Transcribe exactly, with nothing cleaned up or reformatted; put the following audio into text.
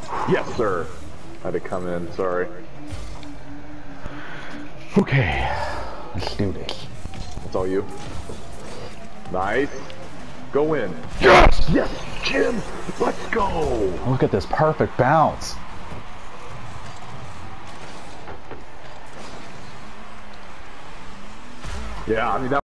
Yes, sir. I had to come in, sorry. Okay, let's do this. That's all you. Nice. Go in. Yes! Yes, Jim! Let's go! Look at this perfect bounce. Yeah, I mean, that